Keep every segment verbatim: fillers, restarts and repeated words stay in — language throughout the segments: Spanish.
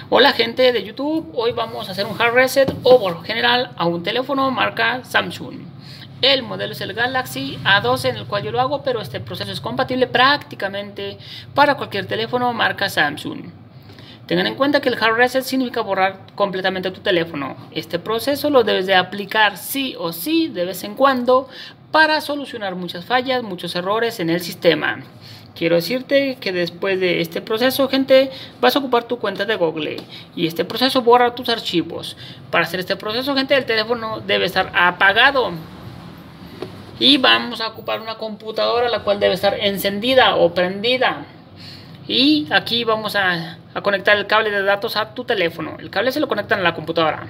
Hola gente de YouTube, hoy vamos a hacer un hard reset o por general a un teléfono marca Samsung. El modelo es el Galaxy A doce en el cual yo lo hago, pero este proceso es compatible prácticamente para cualquier teléfono marca Samsung. Tengan en cuenta que el hard reset significa borrar completamente tu teléfono. Este proceso lo debes de aplicar sí o sí de vez en cuando para solucionar muchas fallas, muchos errores en el sistema. Quiero decirte que después de este proceso, gente, vas a ocupar tu cuenta de Google y este proceso borra tus archivos. Para hacer este proceso, gente, el teléfono debe estar apagado y vamos a ocupar una computadora la cual debe estar encendida o prendida. Y aquí vamos a, a conectar el cable de datos a tu teléfono. El cable se lo conectan a la computadora.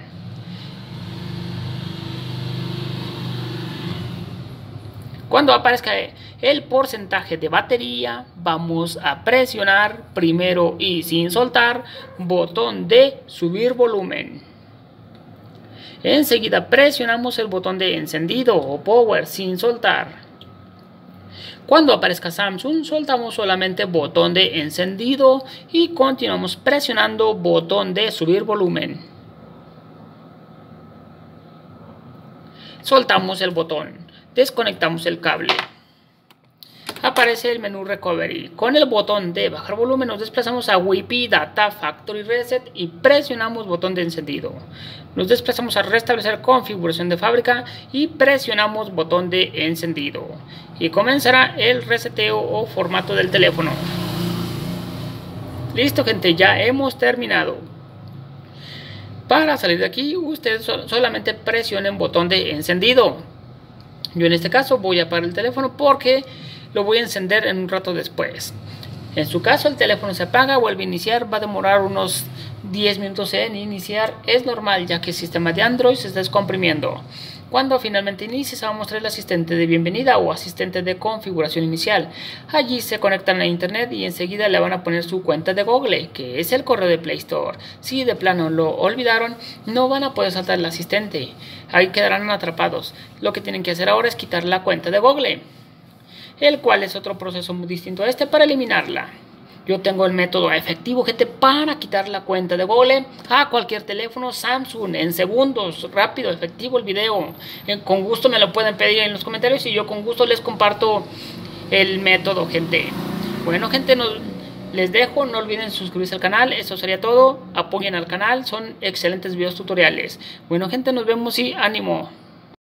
Cuando aparezca el porcentaje de batería, vamos a presionar primero y sin soltar botón de subir volumen. Enseguida presionamos el botón de encendido o power sin soltar. Cuando aparezca Samsung, soltamos solamente botón de encendido y continuamos presionando botón de subir volumen. Soltamos el botón, desconectamos el cable. Aparece el menú Recovery. Con el botón de bajar volumen nos desplazamos a Wi-Fi Data Factory Reset y presionamos botón de encendido. Nos desplazamos a restablecer configuración de fábrica y presionamos botón de encendido. Y comenzará el reseteo o formato del teléfono. Listo, gente, ya hemos terminado. Para salir de aquí, ustedes solamente presionen botón de encendido. Yo en este caso voy a apagar el teléfono porque lo voy a encender en un rato después. En su caso el teléfono se apaga, vuelve a iniciar, va a demorar unos diez minutos en iniciar. Es normal ya que el sistema de Android se está descomprimiendo. Cuando finalmente inicie se va a mostrar el asistente de bienvenida o asistente de configuración inicial. Allí se conectan a internet y enseguida le van a poner su cuenta de Google, que es el correo de Play Store. Si de plano lo olvidaron, no van a poder saltar el asistente. Ahí quedarán atrapados. Lo que tienen que hacer ahora es quitar la cuenta de Google, el cual es otro proceso muy distinto a este para eliminarla. Yo tengo el método efectivo, gente, para quitar la cuenta de Google a cualquier teléfono Samsung en segundos, rápido, efectivo el video. Con gusto me lo pueden pedir en los comentarios y yo con gusto les comparto el método, gente. Bueno, gente, nos, les dejo, no olviden suscribirse al canal, eso sería todo. Apoyen al canal, son excelentes videos tutoriales. Bueno, gente, nos vemos y ánimo.